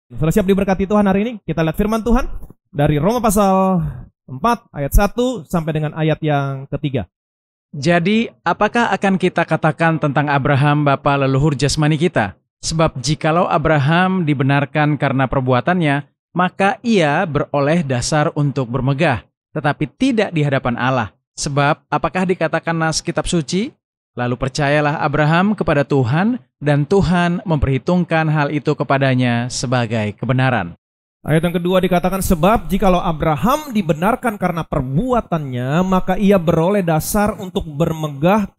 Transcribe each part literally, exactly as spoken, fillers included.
Sudah siap diberkati Tuhan hari ini? Kita lihat firman Tuhan dari Roma pasal empat ayat satu sampai dengan ayat yang ketiga. Jadi, apakah akan kita katakan tentang Abraham bapa leluhur jasmani kita? Sebab jikalau Abraham dibenarkan karena perbuatannya, maka ia beroleh dasar untuk bermegah, tetapi tidak di hadapan Allah. Sebab apakah dikatakan nas kitab suci? Lalu percayalah Abraham kepada Tuhan, dan Tuhan memperhitungkan hal itu kepadanya sebagai kebenaran. Ayat yang kedua dikatakan, sebab jikalau Abraham dibenarkan karena perbuatannya, maka ia beroleh dasar untuk bermegah,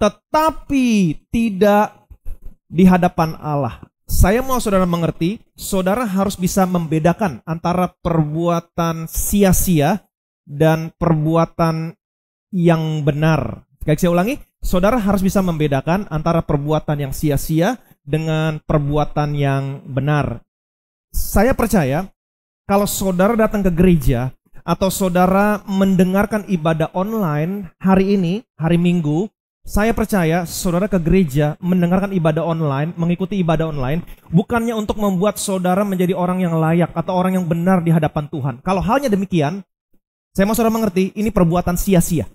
tetapi tidak di hadapan Allah. Saya mau saudara mengerti, saudara harus bisa membedakan antara perbuatan sia-sia dan perbuatan yang benar. Sekali saya ulangi, saudara harus bisa membedakan antara perbuatan yang sia-sia dengan perbuatan yang benar. Saya percaya kalau saudara datang ke gereja atau saudara mendengarkan ibadah online hari ini, hari Minggu, saya percaya saudara ke gereja mendengarkan ibadah online, mengikuti ibadah online, bukannya untuk membuat saudara menjadi orang yang layak atau orang yang benar di hadapan Tuhan. Kalau halnya demikian, saya mau saudara mengerti, ini perbuatan sia-sia.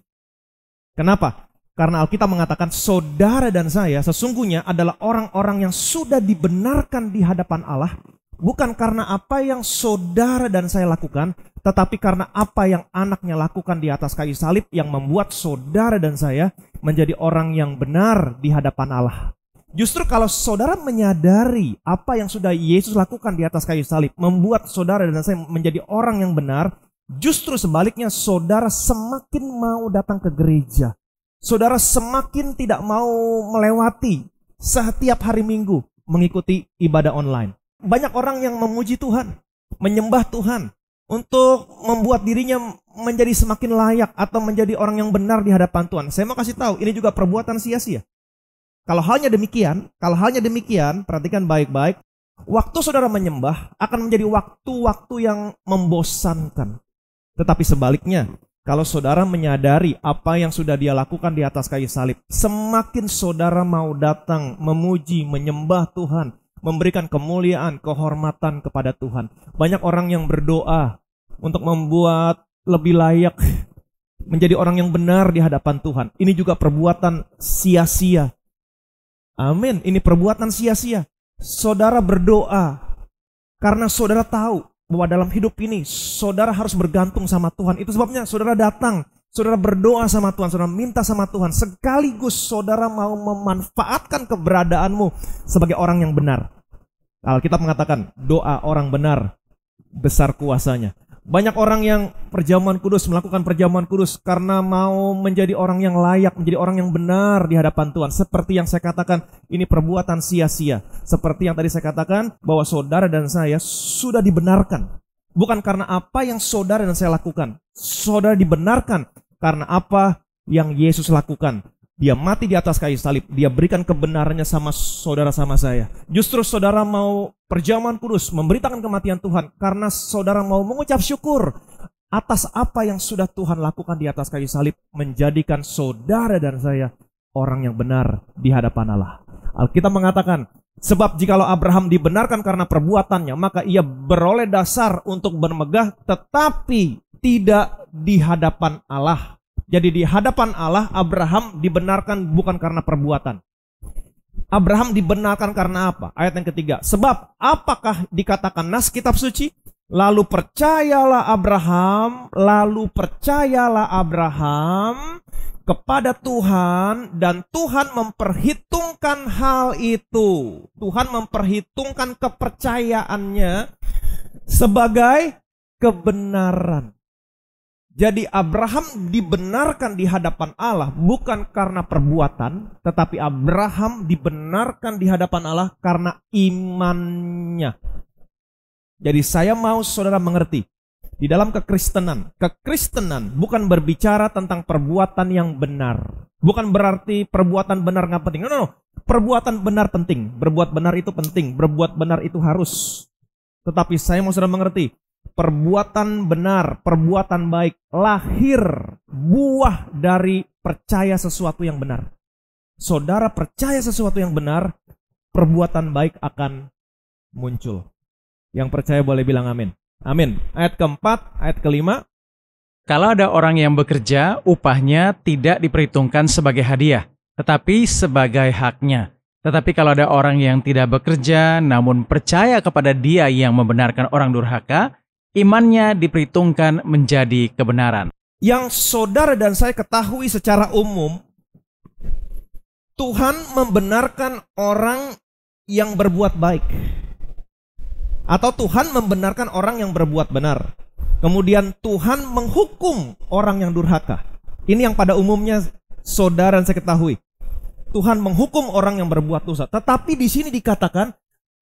Kenapa? Karena Alkitab mengatakan saudara dan saya sesungguhnya adalah orang-orang yang sudah dibenarkan di hadapan Allah, bukan karena apa yang saudara dan saya lakukan, tetapi karena apa yang anaknya lakukan di atas kayu salib yang membuat saudara dan saya menjadi orang yang benar di hadapan Allah. Justru kalau saudara menyadari apa yang sudah Yesus lakukan di atas kayu salib membuat saudara dan saya menjadi orang yang benar, justru sebaliknya saudara semakin mau datang ke gereja. Saudara semakin tidak mau melewati setiap hari Minggu mengikuti ibadah online. Banyak orang yang memuji Tuhan, menyembah Tuhan untuk membuat dirinya menjadi semakin layak atau menjadi orang yang benar di hadapan Tuhan. Saya mau kasih tahu, ini juga perbuatan sia-sia. Kalau halnya demikian, kalau halnya demikian, perhatikan baik-baik, waktu saudara menyembah akan menjadi waktu-waktu yang membosankan. Tetapi sebaliknya, kalau saudara menyadari apa yang sudah dia lakukan di atas kayu salib, semakin saudara mau datang memuji, menyembah Tuhan, memberikan kemuliaan, kehormatan kepada Tuhan. Banyak orang yang berdoa untuk membuat lebih layak menjadi orang yang benar di hadapan Tuhan. Ini juga perbuatan sia-sia. Amin, ini perbuatan sia-sia. Saudara berdoa karena saudara tahu bahwa dalam hidup ini saudara harus bergantung sama Tuhan. Itu sebabnya saudara datang, saudara berdoa sama Tuhan, saudara minta sama Tuhan. Sekaligus saudara mau memanfaatkan keberadaanmu sebagai orang yang benar. Alkitab mengatakan doa orang benar besar kuasanya. Banyak orang yang perjamuan kudus, melakukan perjamuan kudus karena mau menjadi orang yang layak, menjadi orang yang benar di hadapan Tuhan. Seperti yang saya katakan, ini perbuatan sia-sia. Seperti yang tadi saya katakan, bahwa saudara dan saya sudah dibenarkan. Bukan karena apa yang saudara dan saya lakukan. Saudara dibenarkan karena apa yang Yesus lakukan. Dia mati di atas kayu salib. Dia berikan kebenarannya sama saudara sama saya. Justru saudara mau perjamuan kudus, memberitakan kematian Tuhan, karena saudara mau mengucap syukur atas apa yang sudah Tuhan lakukan di atas kayu salib, menjadikan saudara dan saya orang yang benar di hadapan Allah. Alkitab mengatakan, sebab jikalau Abraham dibenarkan karena perbuatannya, maka ia beroleh dasar untuk bermegah, tetapi tidak di hadapan Allah. Jadi di hadapan Allah, Abraham dibenarkan bukan karena perbuatan. Abraham dibenarkan karena apa? Ayat yang ketiga. Sebab apakah dikatakan nas kitab suci? Lalu percayalah Abraham, lalu percayalah Abraham kepada Tuhan, dan Tuhan memperhitungkan hal itu. Tuhan memperhitungkan kepercayaannya sebagai kebenaran. Jadi Abraham dibenarkan di hadapan Allah bukan karena perbuatan, tetapi Abraham dibenarkan di hadapan Allah karena imannya. Jadi saya mau saudara mengerti, di dalam kekristenan, kekristenan bukan berbicara tentang perbuatan yang benar. Bukan berarti perbuatan benar nggak penting. No, no, no. Perbuatan benar penting, berbuat benar itu penting, berbuat benar itu harus. Tetapi saya mau saudara mengerti, perbuatan benar, perbuatan baik lahir buah dari percaya sesuatu yang benar. Saudara percaya sesuatu yang benar, perbuatan baik akan muncul. Yang percaya boleh bilang amin. Amin. Ayat keempat, ayat kelima. Kalau ada orang yang bekerja, upahnya tidak diperhitungkan sebagai hadiah, tetapi sebagai haknya. Tetapi kalau ada orang yang tidak bekerja, namun percaya kepada Dia yang membenarkan orang durhaka, imannya diperhitungkan menjadi kebenaran. Yang saudara dan saya ketahui secara umum, Tuhan membenarkan orang yang berbuat baik. Atau Tuhan membenarkan orang yang berbuat benar. Kemudian Tuhan menghukum orang yang durhaka. Ini yang pada umumnya saudara dan saya ketahui. Tuhan menghukum orang yang berbuat dosa. Tetapi di sini dikatakan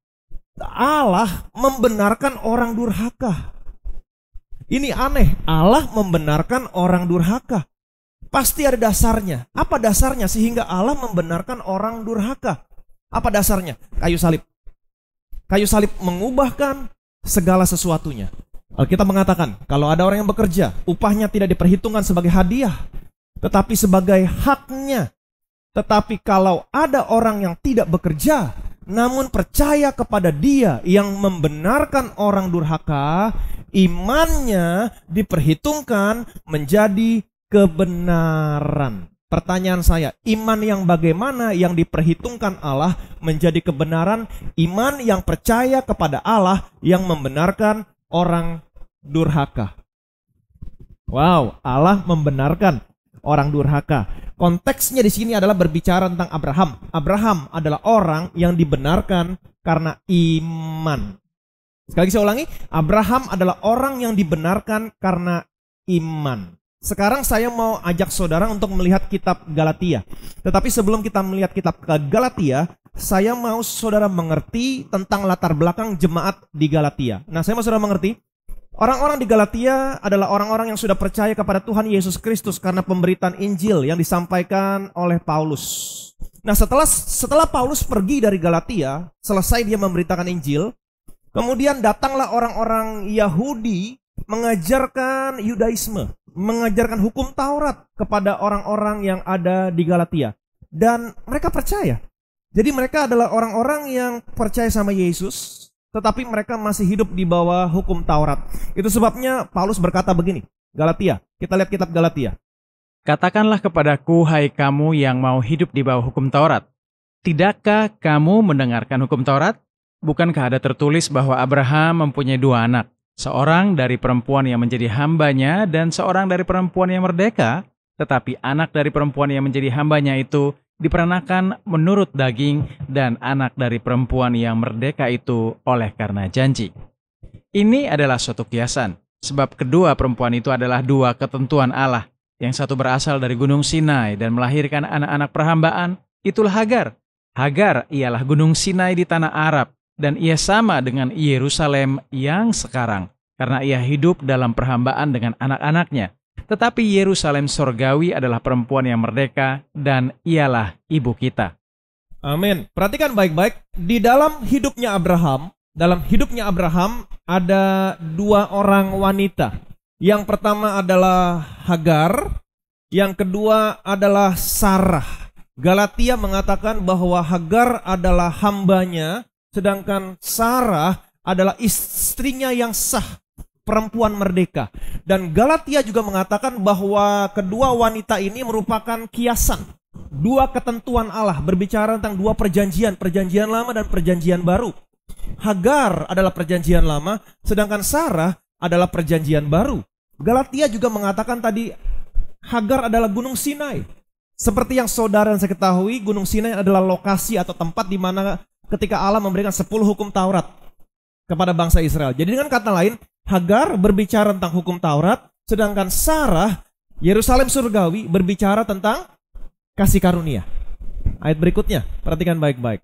Allah membenarkan orang durhaka. Ini aneh. Allah membenarkan orang durhaka. Pasti ada dasarnya. Apa dasarnya sehingga Allah membenarkan orang durhaka? Apa dasarnya? Kayu salib. Kayu salib mengubahkan segala sesuatunya. Alkitab mengatakan, kalau ada orang yang bekerja, upahnya tidak diperhitungkan sebagai hadiah, tetapi sebagai haknya. Tetapi kalau ada orang yang tidak bekerja, namun percaya kepada Dia yang membenarkan orang durhaka, imannya diperhitungkan menjadi kebenaran. Pertanyaan saya, iman yang bagaimana yang diperhitungkan Allah menjadi kebenaran? Iman yang percaya kepada Allah yang membenarkan orang durhaka. Wow, Allah membenarkan orang durhaka. Konteksnya di sini adalah berbicara tentang Abraham. Abraham adalah orang yang dibenarkan karena iman. Sekali lagi saya ulangi, Abraham adalah orang yang dibenarkan karena iman. Sekarang saya mau ajak saudara untuk melihat kitab Galatia. Tetapi sebelum kita melihat kitab Galatia, saya mau saudara mengerti tentang latar belakang jemaat di Galatia. Nah, saya mau saudara mengerti, orang-orang di Galatia adalah orang-orang yang sudah percaya kepada Tuhan Yesus Kristus karena pemberitaan Injil yang disampaikan oleh Paulus. Nah, setelah setelah Paulus pergi dari Galatia, selesai dia memberitakan Injil, kemudian datanglah orang-orang Yahudi mengajarkan Yudaisme, mengajarkan hukum Taurat kepada orang-orang yang ada di Galatia. Dan mereka percaya. Jadi mereka adalah orang-orang yang percaya sama Yesus, tetapi mereka masih hidup di bawah hukum Taurat. Itu sebabnya Paulus berkata begini, Galatia, kita lihat kitab Galatia. Katakanlah kepadaku, hai kamu yang mau hidup di bawah hukum Taurat. Tidakkah kamu mendengarkan hukum Taurat? Bukankah ada tertulis bahwa Abraham mempunyai dua anak? Seorang dari perempuan yang menjadi hambanya dan seorang dari perempuan yang merdeka. Tetapi anak dari perempuan yang menjadi hambanya itu diperanakan menurut daging, dan anak dari perempuan yang merdeka itu oleh karena janji. Ini adalah suatu kiasan, sebab kedua perempuan itu adalah dua ketentuan Allah. Yang satu berasal dari gunung Sinai dan melahirkan anak-anak perhambaan, itulah Hagar. Hagar ialah gunung Sinai di tanah Arab, dan ia sama dengan Yerusalem yang sekarang, karena ia hidup dalam perhambaan dengan anak-anaknya. Tetapi Yerusalem sorgawi adalah perempuan yang merdeka, dan ialah ibu kita. Amin. Perhatikan baik-baik, di dalam hidupnya Abraham, dalam hidupnya Abraham ada dua orang wanita. Yang pertama adalah Hagar, yang kedua adalah Sarah. Galatia mengatakan bahwa Hagar adalah hambanya, sedangkan Sarah adalah istrinya yang sah, perempuan merdeka. Dan Galatia juga mengatakan bahwa kedua wanita ini merupakan kiasan, dua ketentuan Allah, berbicara tentang dua perjanjian, perjanjian lama dan perjanjian baru. Hagar adalah perjanjian lama, sedangkan Sarah adalah perjanjian baru. Galatia juga mengatakan tadi Hagar adalah gunung Sinai. Seperti yang saudara dan saya ketahui, gunung Sinai adalah lokasi atau tempat di mana ketika Allah memberikan sepuluh hukum Taurat kepada bangsa Israel. Jadi dengan kata lain, Hagar berbicara tentang hukum Taurat, sedangkan Sarah, Yerusalem surgawi, berbicara tentang kasih karunia. Ayat berikutnya, perhatikan baik-baik.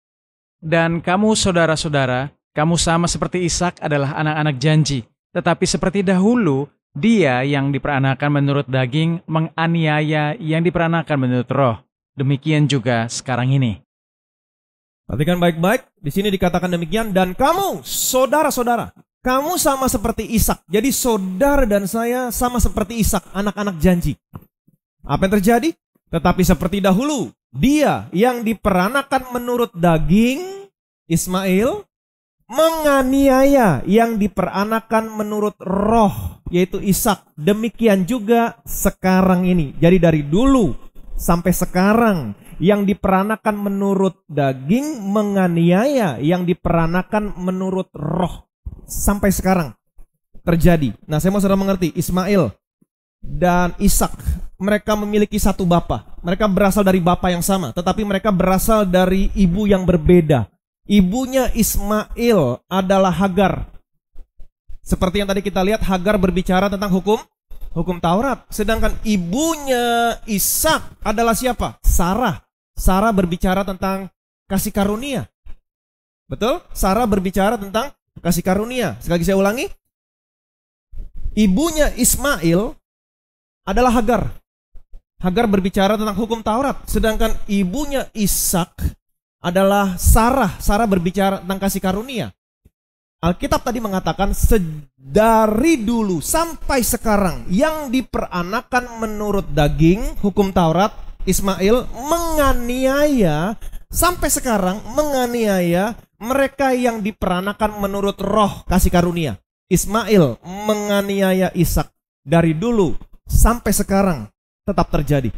Dan kamu saudara-saudara, kamu sama seperti Ishak adalah anak-anak janji. Tetapi seperti dahulu, dia yang diperanakan menurut daging menganiaya yang diperanakan menurut roh. Demikian juga sekarang ini. Perhatikan baik-baik, di sini dikatakan demikian, dan kamu saudara-saudara, kamu sama seperti Ishak. Jadi saudara dan saya sama seperti Ishak, anak-anak janji. Apa yang terjadi? Tetapi seperti dahulu, dia yang diperanakan menurut daging, Ismail, menganiaya yang diperanakan menurut roh, yaitu Ishak. Demikian juga sekarang ini. Jadi dari dulu sampai sekarang, yang diperanakan menurut daging menganiaya yang diperanakan menurut roh. Sampai sekarang terjadi. Nah, saya mau saudara mengerti, Ismail dan Ishak, mereka memiliki satu bapa. Mereka berasal dari bapa yang sama, tetapi mereka berasal dari ibu yang berbeda. Ibunya Ismail adalah Hagar. Seperti yang tadi kita lihat, Hagar berbicara tentang hukum hukum Taurat. Sedangkan ibunya Ishak adalah siapa? Sarah. Sarah berbicara tentang kasih karunia. Betul? Sarah berbicara tentang kasih karunia. Sekali lagi saya ulangi. Ibunya Ismail adalah Hagar. Hagar berbicara tentang hukum Taurat. Sedangkan ibunya Ishak adalah Sarah. Sarah berbicara tentang kasih karunia. Alkitab tadi mengatakan dari dulu sampai sekarang yang diperanakan menurut daging, hukum Taurat, Ismail menganiaya sampai sekarang menganiaya mereka yang diperanakan menurut roh kasih karunia. Ismail menganiaya Ishak dari dulu sampai sekarang tetap terjadi.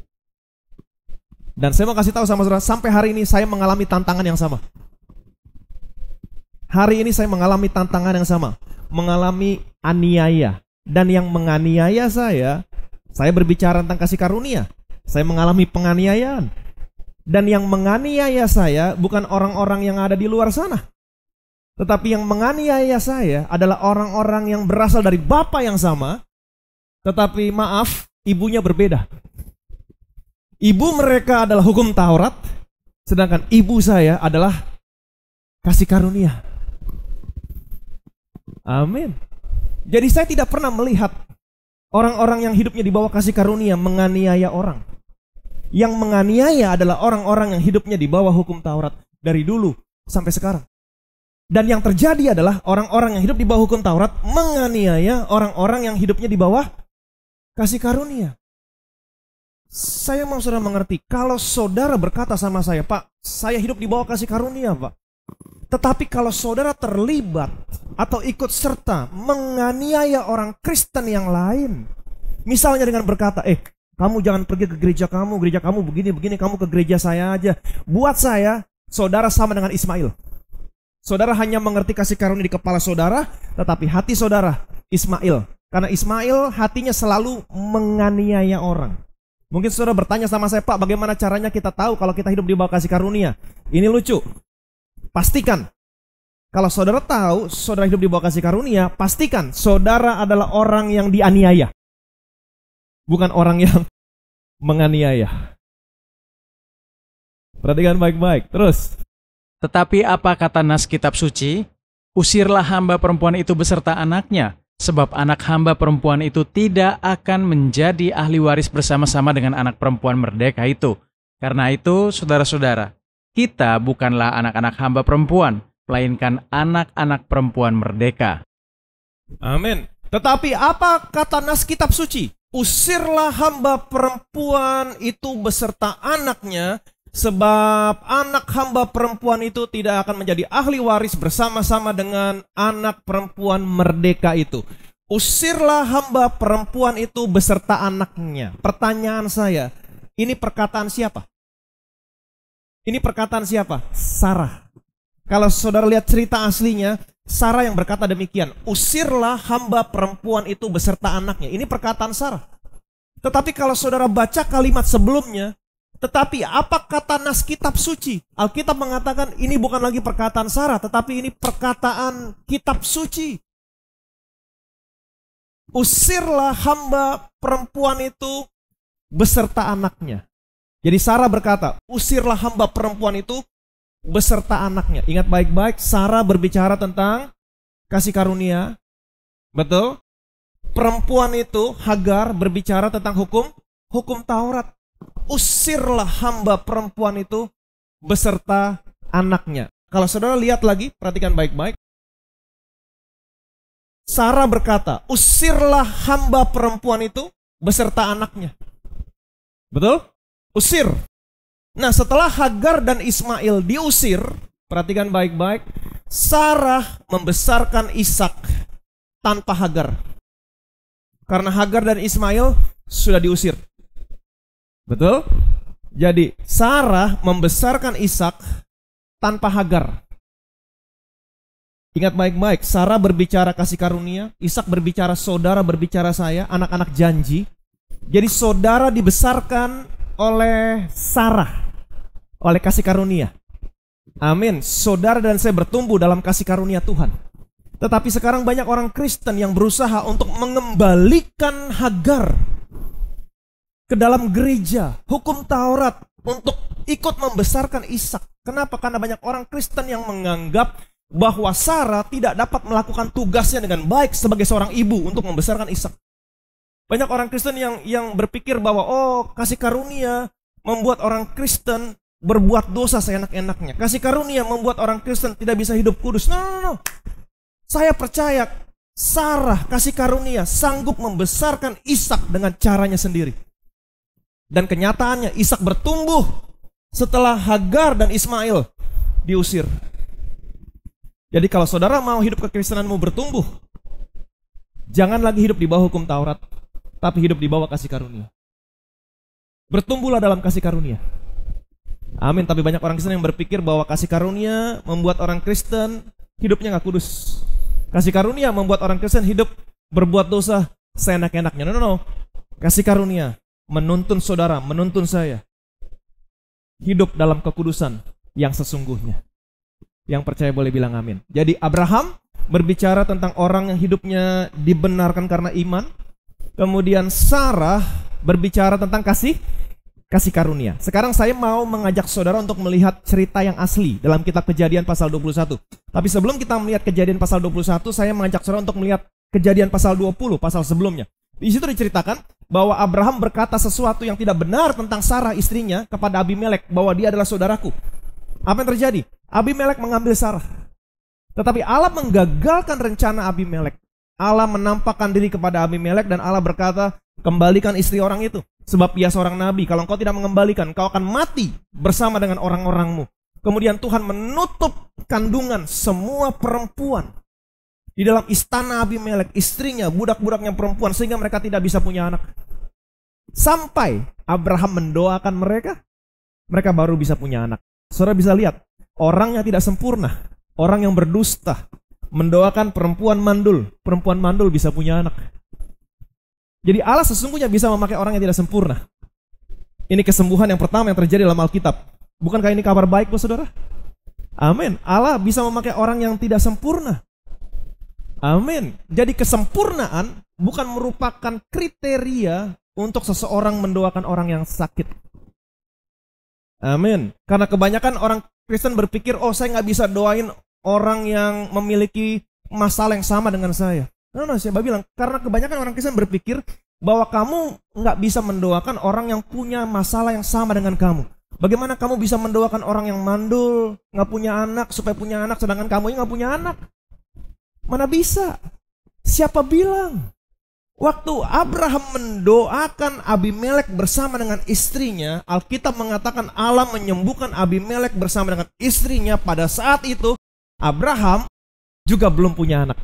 Dan saya mau kasih tahu sama saudara, sampai hari ini saya mengalami tantangan yang sama. Hari ini saya mengalami tantangan yang sama, mengalami aniaya. Dan yang menganiaya saya, saya berbicara tentang kasih karunia. Saya mengalami penganiayaan. Dan yang menganiaya saya bukan orang-orang yang ada di luar sana. Tetapi yang menganiaya saya adalah orang-orang yang berasal dari bapa yang sama, tetapi maaf, ibunya berbeda. Ibu mereka adalah hukum Taurat, sedangkan ibu saya adalah kasih karunia. Amin. Jadi saya tidak pernah melihat orang-orang yang hidupnya di bawah kasih karunia menganiaya orang. Yang menganiaya adalah orang-orang yang hidupnya di bawah hukum Taurat dari dulu sampai sekarang. Dan yang terjadi adalah orang-orang yang hidup di bawah hukum Taurat menganiaya orang-orang yang hidupnya di bawah kasih karunia. Saya mau saudara mengerti, kalau saudara berkata sama saya, Pak, saya hidup di bawah kasih karunia, Pak. Tetapi kalau saudara terlibat atau ikut serta menganiaya orang Kristen yang lain, misalnya dengan berkata, eh, kamu jangan pergi ke gereja kamu, gereja kamu begini-begini, kamu ke gereja saya aja. Buat saya, saudara sama dengan Ismail. Saudara hanya mengerti kasih karunia di kepala saudara, tetapi hati saudara Ismail. Karena Ismail hatinya selalu menganiaya orang. Mungkin saudara bertanya sama saya, Pak, bagaimana caranya kita tahu kalau kita hidup di bawah kasih karunia? Ini lucu. Pastikan, kalau saudara tahu saudara hidup di bawah kasih karunia, pastikan saudara adalah orang yang dianiaya, bukan orang yang menganiaya. Perhatikan baik-baik. Terus. Tetapi apa kata nas kitab suci? Usirlah hamba perempuan itu beserta anaknya, sebab anak hamba perempuan itu tidak akan menjadi ahli waris bersama-sama dengan anak perempuan merdeka itu. Karena itu, saudara-saudara, kita bukanlah anak-anak hamba perempuan, melainkan anak-anak perempuan merdeka. Amin. Tetapi apa kata nas kitab suci? Usirlah hamba perempuan itu beserta anaknya, sebab anak hamba perempuan itu tidak akan menjadi ahli waris bersama-sama dengan anak perempuan merdeka itu. Usirlah hamba perempuan itu beserta anaknya. Pertanyaan saya, ini perkataan siapa? Ini perkataan siapa? Sarah. Kalau saudara lihat cerita aslinya, Sarah yang berkata demikian. Usirlah hamba perempuan itu beserta anaknya. Ini perkataan Sarah. Tetapi kalau saudara baca kalimat sebelumnya, tetapi apa kata nas kitab suci? Alkitab mengatakan ini bukan lagi perkataan Sarah, tetapi ini perkataan kitab suci. Usirlah hamba perempuan itu beserta anaknya. Jadi Sarah berkata, usirlah hamba perempuan itu beserta anaknya. Ingat baik-baik, Sarah berbicara tentang kasih karunia. Betul? Perempuan itu, Hagar, berbicara tentang hukum, hukum Taurat. Usirlah hamba perempuan itu beserta anaknya. Kalau saudara lihat lagi, perhatikan baik-baik. Sarah berkata, usirlah hamba perempuan itu beserta anaknya. Betul? Usir. Nah, setelah Hagar dan Ismail diusir, Perhatikan baik-baik. Sarah membesarkan Ishak tanpa Hagar. Karena Hagar dan Ismail sudah diusir. Betul? Jadi Sarah membesarkan Ishak tanpa Hagar. Ingat baik-baik, Sarah berbicara kasih karunia, Ishak berbicara saudara, berbicara saya, anak-anak janji. Jadi saudara dibesarkan oleh Sarah, oleh kasih karunia. Amin. Saudara dan saya bertumbuh dalam kasih karunia Tuhan. Tetapi sekarang banyak orang Kristen yang berusaha untuk mengembalikan Hagar ke dalam gereja, hukum Taurat, untuk ikut membesarkan Ishak. Kenapa? Karena banyak orang Kristen yang menganggap bahwa Sarah tidak dapat melakukan tugasnya dengan baik sebagai seorang ibu untuk membesarkan Ishak. Banyak orang Kristen yang yang berpikir bahwa oh, kasih karunia membuat orang Kristen berbuat dosa seenak-enaknya. Kasih karunia membuat orang Kristen tidak bisa hidup kudus. No, no, no. Saya percaya Sarah kasih karunia sanggup membesarkan Ishak dengan caranya sendiri. Dan kenyataannya Ishak bertumbuh setelah Hagar dan Ismail diusir. Jadi kalau saudara mau hidup kekristenanmu bertumbuh, jangan lagi hidup di bawah hukum Taurat, tapi hidup di bawah kasih karunia. Bertumbuhlah dalam kasih karunia. Amin. Tapi banyak orang Kristen yang berpikir bahwa kasih karunia membuat orang Kristen hidupnya gak kudus. Kasih karunia membuat orang Kristen hidup berbuat dosa seenak-enaknya. No, no, no. Kasih karunia menuntun saudara, menuntun saya hidup dalam kekudusan yang sesungguhnya. Yang percaya boleh bilang amin. Jadi Abraham berbicara tentang orang yang hidupnya dibenarkan karena iman. Kemudian Sarah berbicara tentang kasih kasih karunia. Sekarang saya mau mengajak saudara untuk melihat cerita yang asli dalam kitab Kejadian pasal dua puluh satu. Tapi sebelum kita melihat Kejadian pasal dua puluh satu, saya mengajak saudara untuk melihat Kejadian pasal dua puluh, pasal sebelumnya. Di situ diceritakan bahwa Abraham berkata sesuatu yang tidak benar tentang Sarah istrinya kepada Abimelek, bahwa dia adalah saudaraku. Apa yang terjadi? Abimelek mengambil Sarah. Tetapi Allah menggagalkan rencana Abimelek. Allah menampakkan diri kepada Abimelek dan Allah berkata, kembalikan istri orang itu. Sebab ia seorang nabi. Kalau engkau tidak mengembalikan, kau akan mati bersama dengan orang-orangmu. Kemudian Tuhan menutup kandungan semua perempuan di dalam istana Abimelek, istrinya, budak-budaknya perempuan, sehingga mereka tidak bisa punya anak. Sampai Abraham mendoakan mereka, mereka baru bisa punya anak. Saudara bisa lihat, orang yang tidak sempurna, orang yang berdusta, mendoakan perempuan mandul, perempuan mandul bisa punya anak. Jadi Allah sesungguhnya bisa memakai orang yang tidak sempurna. Ini kesembuhan yang pertama yang terjadi dalam Alkitab. Bukankah ini kabar baik, buat saudara? Amin. Allah bisa memakai orang yang tidak sempurna. Amin. Jadi kesempurnaan bukan merupakan kriteria untuk seseorang mendoakan orang yang sakit. Amin. Karena kebanyakan orang Kristen berpikir, oh saya nggak bisa doain orang yang memiliki masalah yang sama dengan saya. No, no, saya bilang, karena kebanyakan orang Kristen berpikir bahwa kamu nggak bisa mendoakan orang yang punya masalah yang sama dengan kamu. Bagaimana kamu bisa mendoakan orang yang mandul, nggak punya anak, supaya punya anak, sedangkan kamu nggak punya anak? Mana bisa? Siapa bilang? Waktu Abraham mendoakan Abimelek bersama dengan istrinya, Alkitab mengatakan Allah menyembuhkan Abimelek bersama dengan istrinya. Pada saat itu Abraham juga belum punya anak.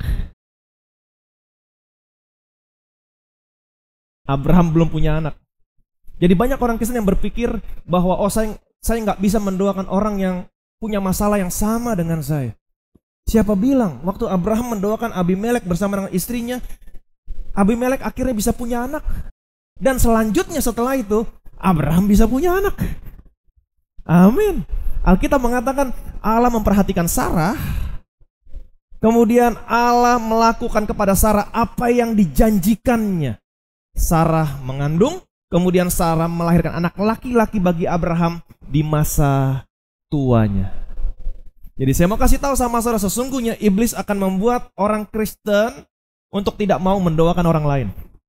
Abraham belum punya anak. Jadi banyak orang Kristen yang berpikir bahwa oh saya saya nggak bisa mendoakan orang yang punya masalah yang sama dengan saya. Siapa bilang? Waktu Abraham mendoakan Abimelek bersama dengan istrinya, Abimelek akhirnya bisa punya anak. Dan selanjutnya setelah itu Abraham bisa punya anak. Amin. Alkitab mengatakan Allah memperhatikan Sarah. Kemudian Allah melakukan kepada Sarah apa yang dijanjikannya. Sarah mengandung, kemudian Sarah melahirkan anak laki-laki bagi Abraham di masa tuanya. Jadi saya mau kasih tahu sama saudara, sesungguhnya iblis akan membuat orang Kristen untuk tidak mau mendoakan orang lain.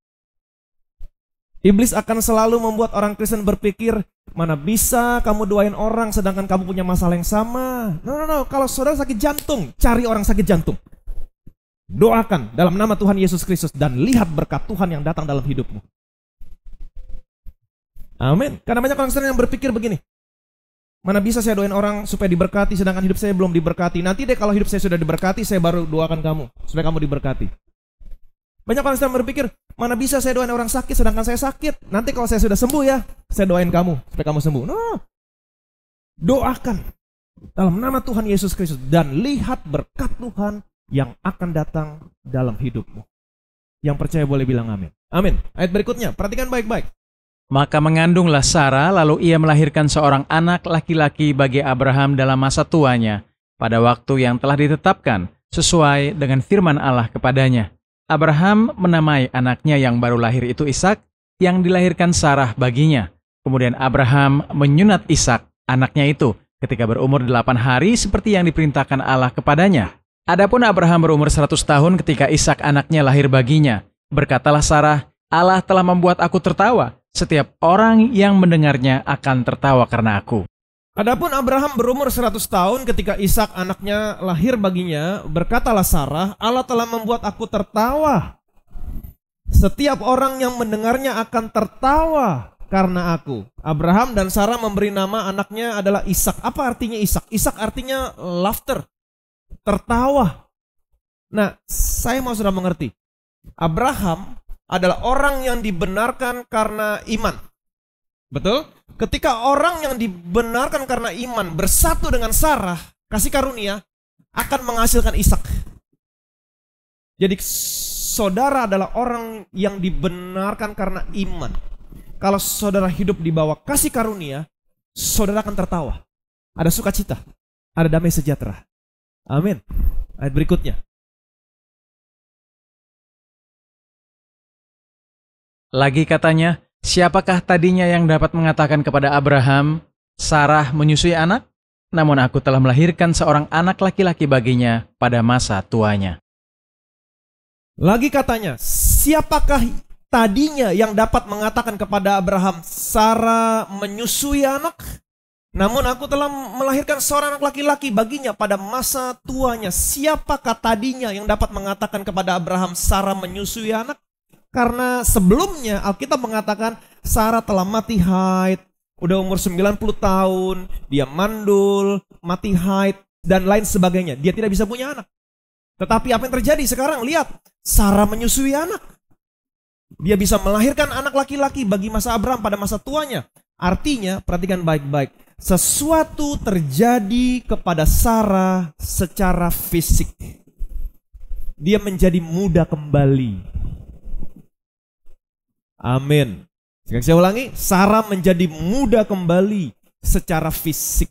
Iblis akan selalu membuat orang Kristen berpikir, mana bisa kamu doain orang sedangkan kamu punya masalah yang sama. No, no, no. Kalau saudara sakit jantung, cari orang sakit jantung. Doakan dalam nama Tuhan Yesus Kristus dan lihat berkat Tuhan yang datang dalam hidupmu. Amin. Karena banyak orang Kristen yang berpikir begini, Mana bisa saya doain orang supaya diberkati sedangkan hidup saya belum diberkati. Nanti deh kalau hidup saya sudah diberkati, saya baru doakan kamu supaya kamu diberkati. Banyak orang sedang berpikir, mana bisa saya doain orang sakit sedangkan saya sakit. Nanti kalau saya sudah sembuh ya, saya doain kamu supaya kamu sembuh. No. Doakan dalam nama Tuhan Yesus Kristus dan lihat berkat Tuhan yang akan datang dalam hidupmu. Yang percaya boleh bilang amin. Amin. Ayat berikutnya, perhatikan baik-baik. Maka mengandunglah Sarah, lalu ia melahirkan seorang anak laki-laki bagi Abraham dalam masa tuanya, pada waktu yang telah ditetapkan, sesuai dengan firman Allah kepadanya. Abraham menamai anaknya yang baru lahir itu Ishak, yang dilahirkan Sarah baginya. Kemudian Abraham menyunat Ishak, anaknya itu, ketika berumur delapan hari seperti yang diperintahkan Allah kepadanya. Adapun Abraham berumur seratus tahun ketika Ishak anaknya lahir baginya. Berkatalah Sarah, Allah telah membuat aku tertawa. Setiap orang yang mendengarnya akan tertawa karena aku. Adapun Abraham berumur seratus tahun ketika Ishak anaknya lahir baginya, berkatalah Sarah, Allah telah membuat aku tertawa. Setiap orang yang mendengarnya akan tertawa karena aku. Abraham dan Sarah memberi nama anaknya adalah Ishak. Apa artinya Ishak? Ishak artinya laughter, tertawa. Nah, saya mau sudah mengerti. Abraham adalah orang yang dibenarkan karena iman. Betul? Ketika orang yang dibenarkan karena iman bersatu dengan Sarah, kasih karunia, akan menghasilkan Ishak. Jadi saudara adalah orang yang dibenarkan karena iman. Kalau saudara hidup di bawah kasih karunia, saudara akan tertawa. Ada sukacita, ada damai sejahtera. Amin. Ayat berikutnya. Lagi katanya, siapakah tadinya yang dapat mengatakan kepada Abraham, Sarah menyusui anak? Namun aku telah melahirkan seorang anak laki-laki baginya pada masa tuanya. Lagi katanya, siapakah tadinya yang dapat mengatakan kepada Abraham, Sarah menyusui anak? Namun aku telah melahirkan seorang anak laki-laki baginya pada masa tuanya. Siapakah tadinya yang dapat mengatakan kepada Abraham, Sarah menyusui anak? Karena sebelumnya Alkitab mengatakan Sarah telah mati haid, udah umur sembilan puluh tahun, dia mandul, mati haid, dan lain sebagainya. Dia tidak bisa punya anak. Tetapi apa yang terjadi sekarang? Lihat, Sarah menyusui anak. Dia bisa melahirkan anak laki-laki bagi masa Abraham pada masa tuanya. Artinya, perhatikan baik-baik, sesuatu terjadi kepada Sarah secara fisik. Dia menjadi muda kembali. Amin. Sekali saya ulangi, Sarah menjadi muda kembali secara fisik.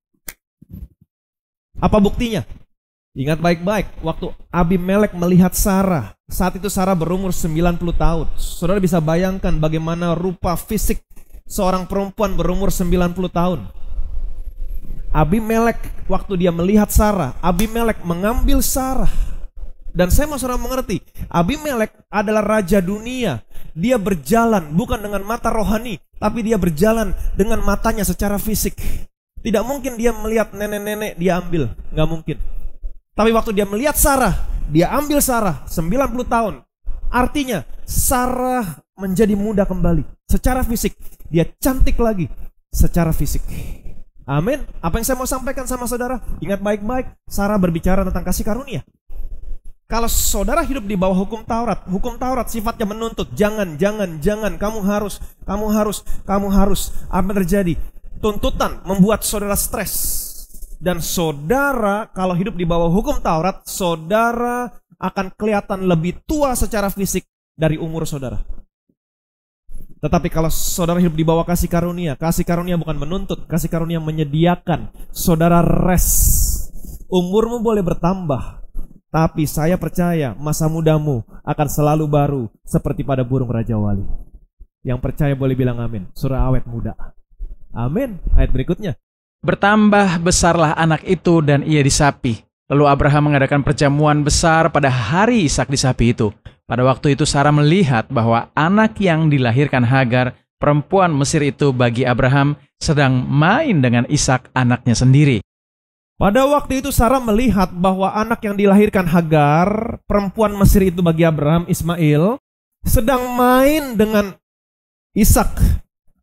Apa buktinya? Ingat baik-baik, waktu Abimelek melihat Sarah, saat itu Sarah berumur sembilan puluh tahun. Saudara bisa bayangkan bagaimana rupa fisik seorang perempuan berumur sembilan puluh tahun. Abimelek waktu dia melihat Sarah, Abimelek mengambil Sarah. Dan saya mau saudara mengerti, Abimelek adalah raja dunia. Dia berjalan bukan dengan mata rohani, tapi dia berjalan dengan matanya secara fisik. Tidak mungkin dia melihat nenek-nenek dia ambil, nggak mungkin. Tapi waktu dia melihat Sarah, dia ambil Sarah sembilan puluh tahun. Artinya Sarah menjadi muda kembali secara fisik. Dia cantik lagi secara fisik. Amin. Apa yang saya mau sampaikan sama saudara? Ingat baik-baik, Sarah berbicara tentang kasih karunia. Kalau saudara hidup di bawah hukum Taurat, hukum Taurat sifatnya menuntut, jangan, jangan, jangan, kamu harus, kamu harus, kamu harus. Apa yang terjadi? Tuntutan membuat saudara stres. Dan saudara kalau hidup di bawah hukum Taurat, saudara akan kelihatan lebih tua secara fisik dari umur saudara. Tetapi kalau saudara hidup di bawah kasih karunia, kasih karunia bukan menuntut, kasih karunia menyediakan. Saudara rest, umurmu boleh bertambah, tapi saya percaya masa mudamu akan selalu baru seperti pada burung Raja Wali. Yang percaya boleh bilang amin. Surah awet muda. Amin. Ayat berikutnya. Bertambah besarlah anak itu dan ia disapi. Lalu Abraham mengadakan perjamuan besar pada hari Ishak disapi itu. Pada waktu itu Sarah melihat bahwa anak yang dilahirkan Hagar, perempuan Mesir itu bagi Abraham, sedang main dengan Ishak anaknya sendiri. Pada waktu itu Sarah melihat bahwa anak yang dilahirkan Hagar, perempuan Mesir itu bagi Abraham, Ismail, sedang main dengan Ishak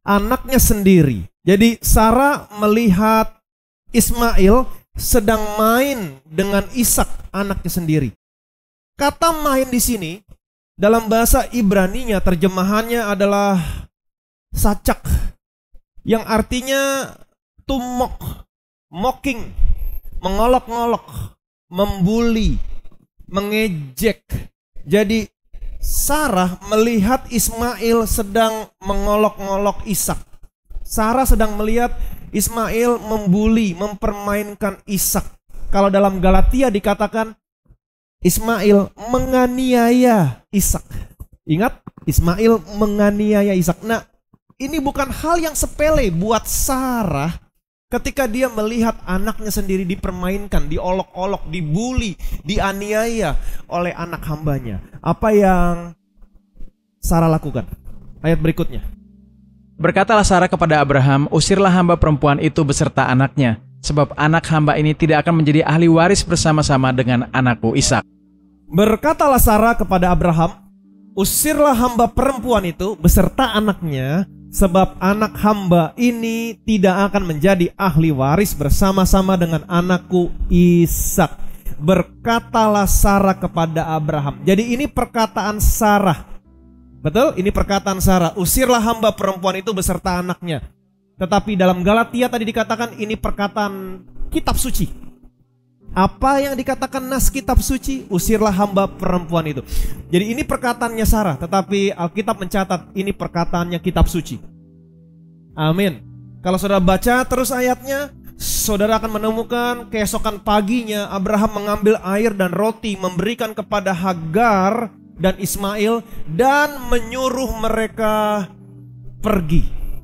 anaknya sendiri. Jadi Sarah melihat Ismail sedang main dengan Ishak, anaknya sendiri. Kata main di sini dalam bahasa Ibraninya terjemahannya adalah sacak, yang artinya to mock, mocking, mengolok-ngolok, membuli, mengejek. Jadi Sarah melihat Ismail sedang mengolok-ngolok Ishak. Sarah sedang melihat Ismail membuli, mempermainkan Ishak. Kalau dalam Galatia dikatakan Ismail menganiaya Ishak. Ingat, Ismail menganiaya Ishak. Nah, ini bukan hal yang sepele buat Sarah ketika dia melihat anaknya sendiri dipermainkan, diolok-olok, dibuli, dianiaya oleh anak hambanya. Apa yang Sarah lakukan? Ayat berikutnya. Berkatalah Sarah kepada Abraham, usirlah hamba perempuan itu beserta anaknya, sebab anak hamba ini tidak akan menjadi ahli waris bersama-sama dengan anakku Ishak. Berkatalah Sarah kepada Abraham, usirlah hamba perempuan itu beserta anaknya, sebab anak hamba ini tidak akan menjadi ahli waris bersama-sama dengan anakku Ishak. Berkatalah Sarah kepada Abraham. Jadi ini perkataan Sarah. Betul? Ini perkataan Sarah. Usirlah hamba perempuan itu beserta anaknya. Tetapi dalam Galatia tadi dikatakan ini perkataan kitab suci. Apa yang dikatakan nas kitab suci? Usirlah hamba perempuan itu. Jadi ini perkataannya Sarah, tetapi Alkitab mencatat ini perkataannya kitab suci. Amin. Kalau saudara baca terus ayatnya, saudara akan menemukan keesokan paginya Abraham mengambil air dan roti, memberikan kepada Hagar dan Ismail, dan menyuruh mereka pergi.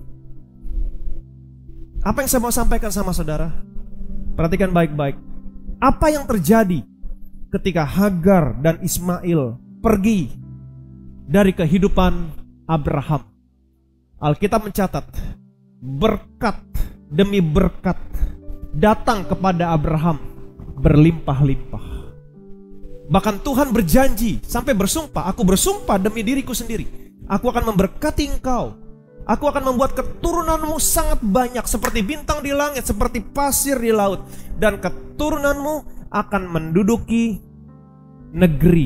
Apa yang saya mau sampaikan sama saudara? Perhatikan baik-baik. Apa yang terjadi ketika Hagar dan Ismail pergi dari kehidupan Abraham? Alkitab mencatat berkat demi berkat datang kepada Abraham berlimpah-limpah. Bahkan Tuhan berjanji sampai bersumpah, aku bersumpah demi diriku sendiri, aku akan memberkati engkau. Aku akan membuat keturunanmu sangat banyak seperti bintang di langit, seperti pasir di laut. Dan keturunanmu akan menduduki negeri.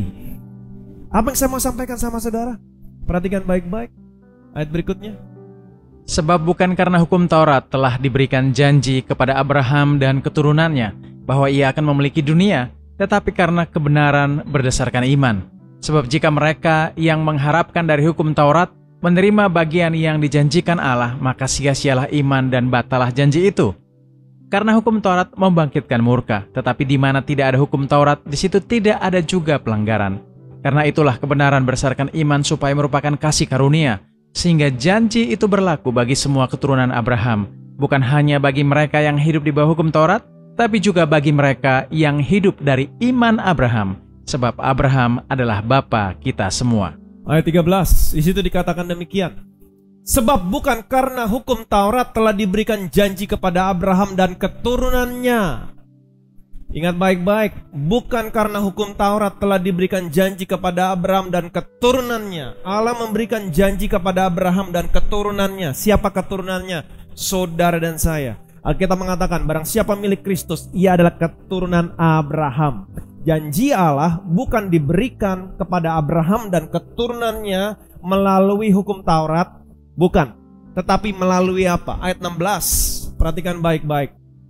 Apa yang saya mau sampaikan sama saudara? Perhatikan baik-baik ayat berikutnya. Sebab bukan karena hukum Taurat telah diberikan janji kepada Abraham dan keturunannya bahwa ia akan memiliki dunia, tetapi karena kebenaran berdasarkan iman. Sebab jika mereka yang mengharapkan dari hukum Taurat menerima bagian yang dijanjikan Allah, maka sia-sialah iman dan batalah janji itu. Karena hukum Taurat membangkitkan murka, tetapi di mana tidak ada hukum Taurat, di situ tidak ada juga pelanggaran. Karena itulah kebenaran berdasarkan iman supaya merupakan kasih karunia, sehingga janji itu berlaku bagi semua keturunan Abraham, bukan hanya bagi mereka yang hidup di bawah hukum Taurat, tapi juga bagi mereka yang hidup dari iman Abraham, sebab Abraham adalah bapa kita semua. Ayat tiga belas, di situ dikatakan demikian. Sebab bukan karena hukum Taurat telah diberikan janji kepada Abraham dan keturunannya. Ingat baik-baik, bukan karena hukum Taurat telah diberikan janji kepada Abraham dan keturunannya. Allah memberikan janji kepada Abraham dan keturunannya. Siapa keturunannya? Saudara dan saya. Alkitab mengatakan barang siapa milik Kristus, ia adalah keturunan Abraham. Janji Allah bukan diberikan kepada Abraham dan keturunannya melalui hukum Taurat, bukan, tetapi melalui apa? Ayat enam belas. Perhatikan baik-baik.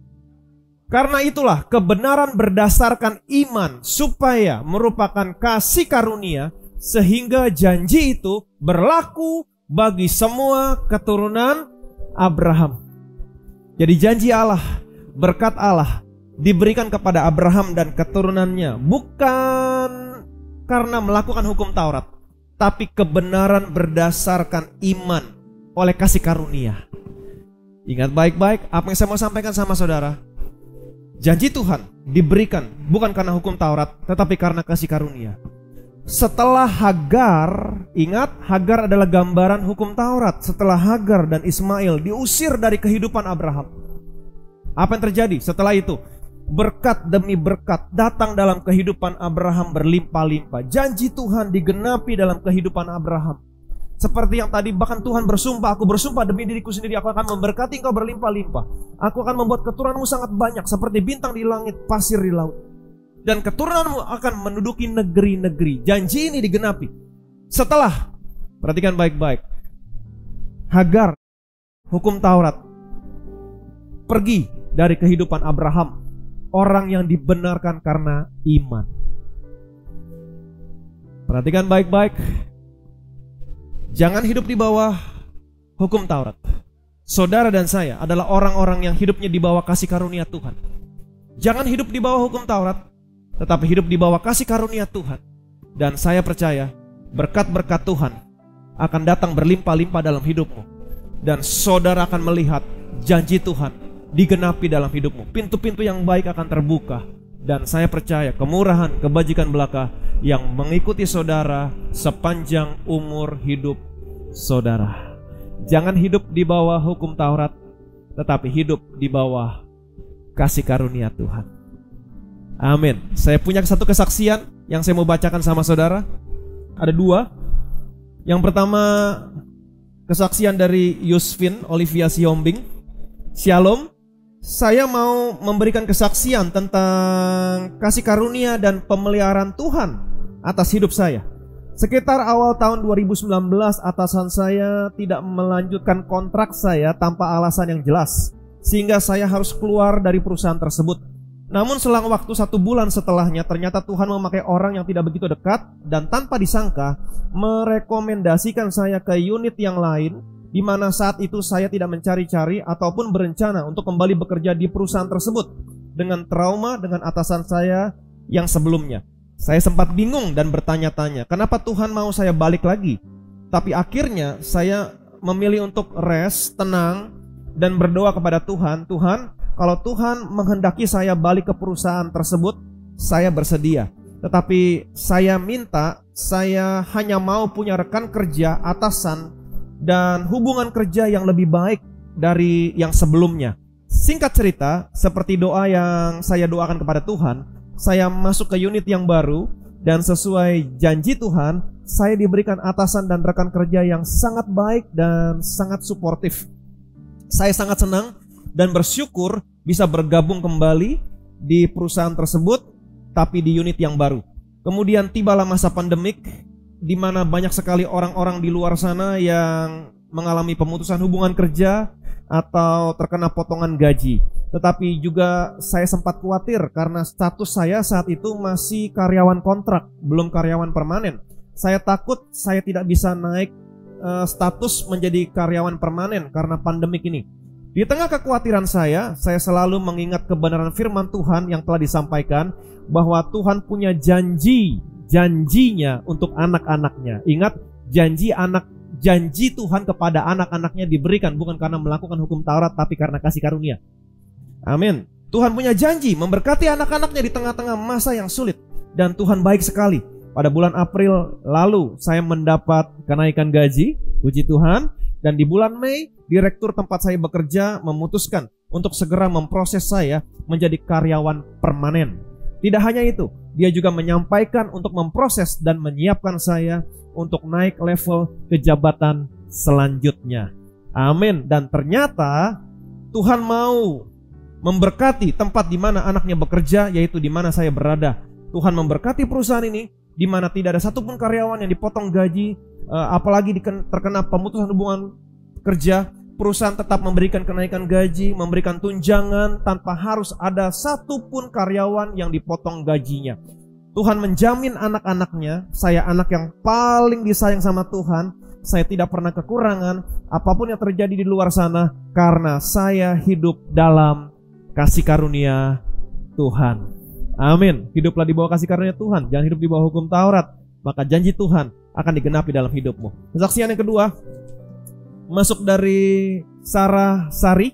Karena itulah kebenaran berdasarkan iman supaya merupakan kasih karunia, sehingga janji itu berlaku bagi semua keturunan Abraham. Jadi janji Allah, berkat Allah diberikan kepada Abraham dan keturunannya bukan karena melakukan hukum Taurat, tapi kebenaran berdasarkan iman oleh kasih karunia. Ingat baik-baik apa yang saya mau sampaikan sama saudara. Janji Tuhan diberikan bukan karena hukum Taurat, tetapi karena kasih karunia. Setelah Hagar, ingat Hagar adalah gambaran hukum Taurat. Setelah Hagar dan Ismail diusir dari kehidupan Abraham, apa yang terjadi setelah itu? Berkat demi berkat datang dalam kehidupan Abraham berlimpah-limpah. Janji Tuhan digenapi dalam kehidupan Abraham. Seperti yang tadi bahkan Tuhan bersumpah, aku bersumpah demi diriku sendiri, aku akan memberkati engkau berlimpah-limpah. Aku akan membuat keturunanmu sangat banyak seperti bintang di langit, pasir di laut. Dan keturunanmu akan menduduki negeri-negeri. Janji ini digenapi setelah, perhatikan baik-baik, Hagar, hukum Taurat, pergi dari kehidupan Abraham, orang yang dibenarkan karena iman. Perhatikan baik-baik. Jangan hidup di bawah hukum Taurat. Saudara dan saya adalah orang-orang yang hidupnya di bawah kasih karunia Tuhan. Jangan hidup di bawah hukum Taurat, tetapi hidup di bawah kasih karunia Tuhan. Dan saya percaya berkat-berkat Tuhan akan datang berlimpah-limpah dalam hidupmu. Dan saudara akan melihat janji Tuhan digenapi dalam hidupmu. Pintu-pintu yang baik akan terbuka. Dan saya percaya kemurahan, kebajikan belaka yang mengikuti saudara sepanjang umur hidup saudara. Jangan hidup di bawah hukum Taurat, tetapi hidup di bawah kasih karunia Tuhan. Amin. Saya punya satu kesaksian yang saya mau bacakan sama saudara. Ada dua. Yang pertama, kesaksian dari Yusvin Olivia Siombing. Shalom. Saya mau memberikan kesaksian tentang kasih karunia dan pemeliharaan Tuhan atas hidup saya. Sekitar awal tahun dua ribu sembilan belas, atasan saya tidak melanjutkan kontrak saya tanpa alasan yang jelas, sehingga saya harus keluar dari perusahaan tersebut. Namun selang waktu satu bulan setelahnya, ternyata Tuhan memakai orang yang tidak begitu dekat dan tanpa disangka merekomendasikan saya ke unit yang lain, di mana saat itu saya tidak mencari-cari ataupun berencana untuk kembali bekerja di perusahaan tersebut dengan trauma dengan atasan saya yang sebelumnya. Saya sempat bingung dan bertanya-tanya, kenapa Tuhan mau saya balik lagi? Tapi akhirnya saya memilih untuk rest, tenang, dan berdoa kepada Tuhan. Tuhan, kalau Tuhan menghendaki saya balik ke perusahaan tersebut, saya bersedia. Tetapi saya minta, saya hanya mau punya rekan kerja, atasan, dan hubungan kerja yang lebih baik dari yang sebelumnya. Singkat cerita, seperti doa yang saya doakan kepada Tuhan, saya masuk ke unit yang baru, dan sesuai janji Tuhan, saya diberikan atasan dan rekan kerja yang sangat baik dan sangat suportif. Saya sangat senang dan bersyukur bisa bergabung kembali di perusahaan tersebut, tapi di unit yang baru. Kemudian tibalah masa pandemik, di mana banyak sekali orang-orang di luar sana yang mengalami pemutusan hubungan kerja atau terkena potongan gaji. Tetapi juga saya sempat khawatir karena status saya saat itu masih karyawan kontrak, belum karyawan permanen. Saya takut saya tidak bisa naik uh, status menjadi karyawan permanen karena pandemik ini. Di tengah kekhawatiran saya, saya selalu mengingat kebenaran firman Tuhan yang telah disampaikan bahwa Tuhan punya janji janjinya untuk anak-anaknya. Ingat, janji anak janji Tuhan kepada anak-anaknya diberikan bukan karena melakukan hukum Taurat, tapi karena kasih karunia. Amin. Tuhan punya janji memberkati anak-anaknya di tengah-tengah masa yang sulit. Dan Tuhan baik sekali. Pada bulan April lalu saya mendapat kenaikan gaji, puji Tuhan. Dan di bulan Mei, direktur tempat saya bekerja memutuskan untuk segera memproses saya menjadi karyawan permanen. Tidak hanya itu, dia juga menyampaikan untuk memproses dan menyiapkan saya untuk naik level ke jabatan selanjutnya. Amin. Dan ternyata Tuhan mau memberkati tempat di mana anaknya bekerja, yaitu di mana saya berada. Tuhan memberkati perusahaan ini, di mana tidak ada satupun karyawan yang dipotong gaji, apalagi terkena pemutusan hubungan kerja. Perusahaan tetap memberikan kenaikan gaji, memberikan tunjangan tanpa harus ada satupun karyawan yang dipotong gajinya. Tuhan menjamin anak-anaknya, saya anak yang paling disayang sama Tuhan. Saya tidak pernah kekurangan apapun yang terjadi di luar sana, karena saya hidup dalam kasih karunia Tuhan. Amin. Hiduplah di bawah kasih karunia Tuhan, jangan hidup di bawah hukum Taurat, maka janji Tuhan akan digenapi dalam hidupmu. Kesaksian yang kedua, masuk dari Sarah Sari.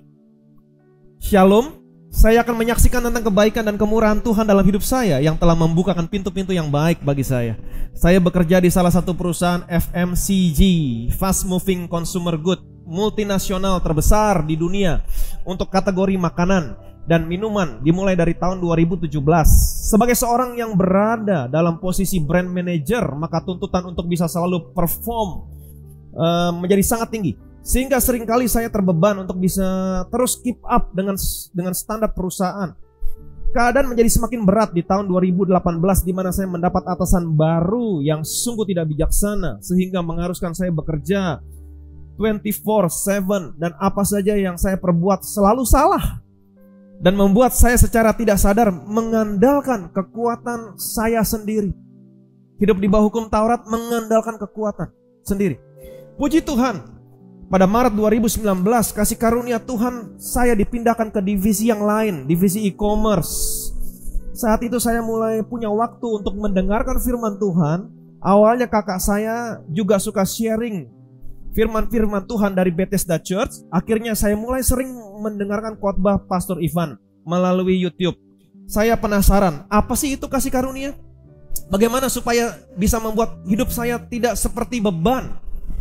Shalom. Saya akan menyaksikan tentang kebaikan dan kemurahan Tuhan dalam hidup saya yang telah membukakan pintu-pintu yang baik bagi saya. Saya bekerja di salah satu perusahaan F M C G, Fast Moving Consumer Good, multinasional terbesar di dunia untuk kategori makanan dan minuman dimulai dari tahun dua ribu tujuh belas. Sebagai seorang yang berada dalam posisi brand manager, maka tuntutan untuk bisa selalu perform uh, menjadi sangat tinggi. Sehingga seringkali saya terbeban untuk bisa terus keep up dengan dengan standar perusahaan. Keadaan menjadi semakin berat di tahun dua ribu delapan belas, di mana saya mendapat atasan baru yang sungguh tidak bijaksana, sehingga mengharuskan saya bekerja dua puluh empat tujuh, dan apa saja yang saya perbuat selalu salah, dan membuat saya secara tidak sadar mengandalkan kekuatan saya sendiri. Hidup di bawah hukum Taurat mengandalkan kekuatan sendiri. Puji Tuhan, pada Maret dua ribu sembilan belas, kasih karunia Tuhan, saya dipindahkan ke divisi yang lain, divisi e-commerce. Saat itu saya mulai punya waktu untuk mendengarkan firman Tuhan. Awalnya kakak saya juga suka sharing firman-firman Tuhan dari Bethesda Church. Akhirnya saya mulai sering mendengarkan khotbah Pastor Ivan melalui YouTube. Saya penasaran, apa sih itu kasih karunia? Bagaimana supaya bisa membuat hidup saya tidak seperti beban?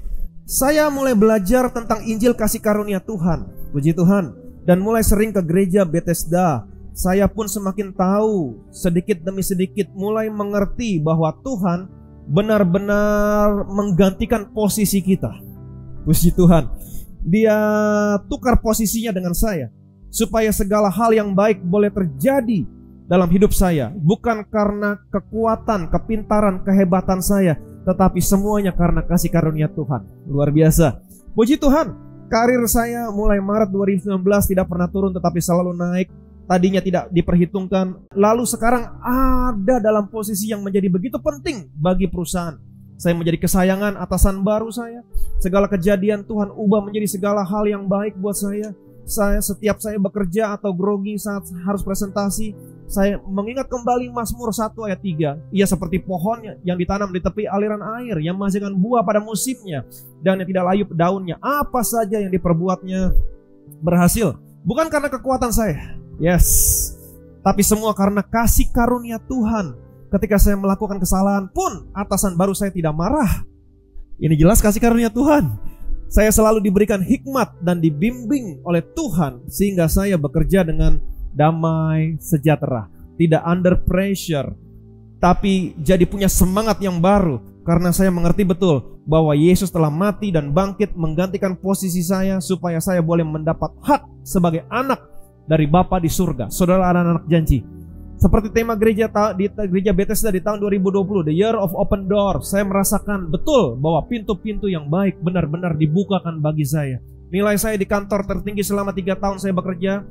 Saya mulai belajar tentang Injil kasih karunia Tuhan. Puji Tuhan. Dan mulai sering ke gereja Bethesda. Saya pun semakin tahu, sedikit demi sedikit mulai mengerti bahwa Tuhan benar-benar menggantikan posisi kita. Puji Tuhan. Dia tukar posisinya dengan saya, supaya segala hal yang baik boleh terjadi dalam hidup saya. Bukan karena kekuatan, kepintaran, kehebatan saya, tetapi semuanya karena kasih karunia Tuhan. Luar biasa. Puji Tuhan. Karir saya mulai Maret dua ribu sembilan belas tidak pernah turun, tetapi selalu naik. Tadinya tidak diperhitungkan, lalu sekarang ada dalam posisi yang menjadi begitu penting bagi perusahaan. Saya menjadi kesayangan atasan baru saya. Segala kejadian Tuhan ubah menjadi segala hal yang baik buat saya. Saya setiap saya bekerja atau grogi saat harus presentasi, saya mengingat kembali Mazmur satu ayat tiga. Ia seperti pohon yang ditanam di tepi aliran air, yang menghasilkan buah pada musimnya, dan yang tidak layu daunnya. Apa saja yang diperbuatnya berhasil. Bukan karena kekuatan saya, yes, tapi semua karena kasih karunia Tuhan. Ketika saya melakukan kesalahan pun, atasan baru saya tidak marah. Ini jelas kasih karunia Tuhan. Saya selalu diberikan hikmat dan dibimbing oleh Tuhan, sehingga saya bekerja dengan damai sejahtera, tidak under pressure, tapi jadi punya semangat yang baru. Karena saya mengerti betul bahwa Yesus telah mati dan bangkit menggantikan posisi saya, supaya saya boleh mendapat hak sebagai anak dari Bapa di surga. Saudara, anak-anak janji, seperti tema gereja di gereja Bethesda di tahun dua ribu dua puluh, The Year of Open Door, saya merasakan betul bahwa pintu-pintu yang baik benar-benar dibukakan bagi saya. Nilai saya di kantor tertinggi selama tiga tahun saya bekerja,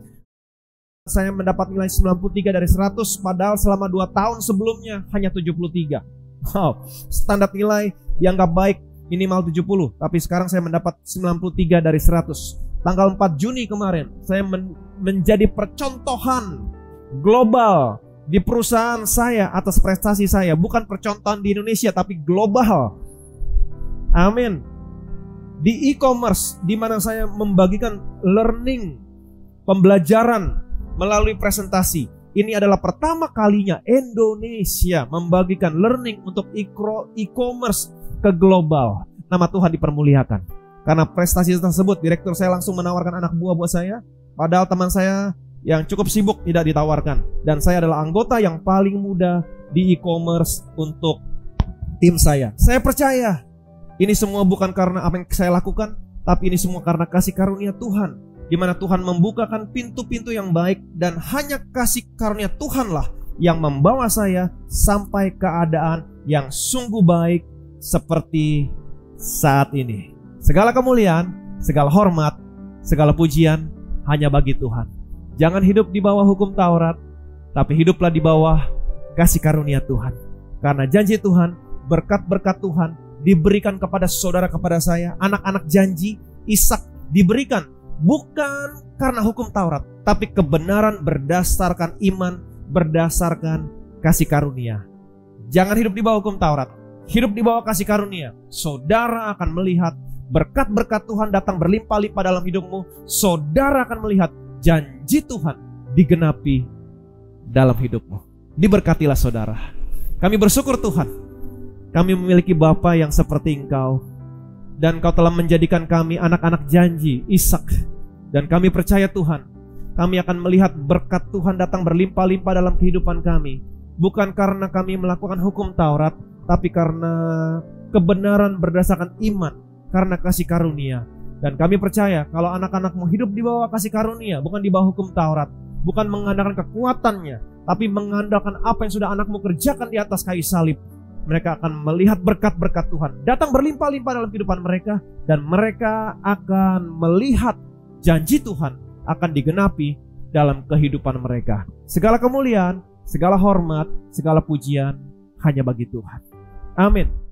saya mendapat nilai sembilan puluh tiga dari seratus, padahal selama dua tahun sebelumnya hanya tujuh puluh tiga. Wow, standar nilai dianggap baik minimal tujuh puluh, tapi sekarang saya mendapat sembilan puluh tiga dari seratus. Tanggal empat Juni kemarin, saya men menjadi percontohan global di perusahaan saya atas prestasi saya. Bukan percontohan di Indonesia, tapi global. Amin. Di e-commerce, di mana saya membagikan learning, pembelajaran melalui presentasi. Ini adalah pertama kalinya Indonesia membagikan learning untuk e-commerce ke global. Nama Tuhan dipermuliakan. Karena prestasi tersebut, direktur saya langsung menawarkan anak buah buat saya, padahal teman saya yang cukup sibuk tidak ditawarkan. Dan saya adalah anggota yang paling muda di e-commerce untuk tim saya. Saya percaya ini semua bukan karena apa yang saya lakukan, tapi ini semua karena kasih karunia Tuhan, di mana Tuhan membukakan pintu-pintu yang baik. Dan hanya kasih karunia Tuhanlah yang membawa saya sampai keadaan yang sungguh baik seperti saat ini. Segala kemuliaan, segala hormat, segala pujian hanya bagi Tuhan. Jangan hidup di bawah hukum Taurat, tapi hiduplah di bawah kasih karunia Tuhan. Karena janji Tuhan, berkat-berkat Tuhan diberikan kepada saudara, kepada saya, anak-anak janji Ishak diberikan bukan karena hukum Taurat, tapi kebenaran berdasarkan iman, berdasarkan kasih karunia. Jangan hidup di bawah hukum Taurat, hidup di bawah kasih karunia. Saudara akan melihat berkat-berkat Tuhan datang berlimpah-limpah dalam hidupmu. Saudara akan melihat janji Tuhan digenapi dalam hidupmu. Diberkatilah saudara. Kami bersyukur Tuhan, kami memiliki Bapa yang seperti Engkau, dan Kau telah menjadikan kami anak-anak janji Ishak. Dan kami percaya Tuhan, kami akan melihat berkat Tuhan datang berlimpah-limpah dalam kehidupan kami. Bukan karena kami melakukan hukum Taurat, tapi karena kebenaran berdasarkan iman, karena kasih karunia. Dan kami percaya kalau anak-anakmu hidup di bawah kasih karunia, bukan di bawah hukum Taurat, bukan mengandalkan kekuatannya, tapi mengandalkan apa yang sudah anakmu kerjakan di atas kayu salib, mereka akan melihat berkat-berkat Tuhan datang berlimpah-limpah dalam kehidupan mereka, dan mereka akan melihat janji Tuhan akan digenapi dalam kehidupan mereka. Segala kemuliaan, segala hormat, segala pujian hanya bagi Tuhan. Amin.